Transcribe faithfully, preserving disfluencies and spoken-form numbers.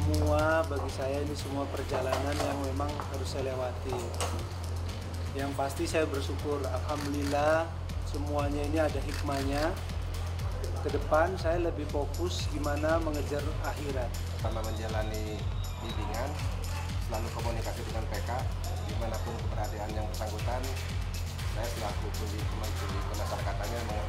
semua, bagi saya ini semua perjalanan yang memang harus saya lewati. Yang pasti saya bersyukur, alhamdulillah semuanya ini ada hikmahnya. Ke depan saya lebih fokus gimana mengejar akhirat. Sama menjalani bimbingan, selalu komunikasi dengan P K, dimanapun keberadaan yang bersangkutan, saya selaku kundi teman kundi pemasarakatan